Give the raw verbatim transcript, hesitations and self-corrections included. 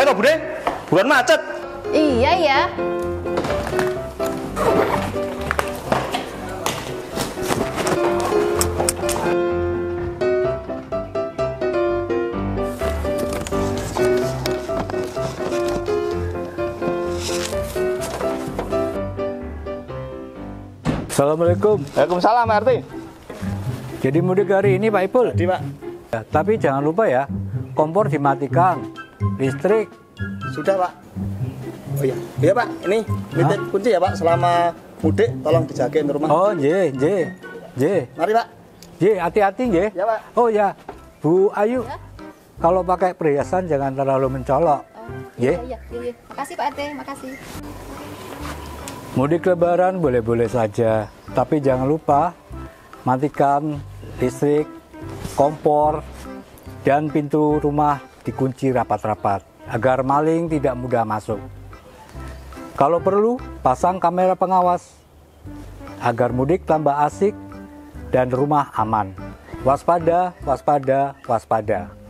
toh Bude, buruan macet. Iya ya. Assalamualaikum. Waalaikumsalam Pak R T. Jadi mudik hari ini Pak Ipul? Jadi Pak. Ya, tapi jangan lupa ya, kompor dimatikan, listrik. Sudah Pak. Oh iya, iya Pak. Ini nitip kunci ya Pak. Selama mudik tolong dijagain rumah. Oh, J, J, J. Mari Pak. J, hati-hati J. Ya Pak. Oh ya, Bu Ayu, Ya? kalau pakai perhiasan jangan terlalu mencolok. Oh, Ye? iya, iya, iya. Makasih Pak R T, makasih. Mudik lebaran boleh-boleh saja, tapi jangan lupa matikan listrik, kompor, dan pintu rumah dikunci rapat-rapat agar maling tidak mudah masuk. Kalau perlu, pasang kamera pengawas agar mudik tambah asik dan rumah aman. Waspada, waspada, waspada.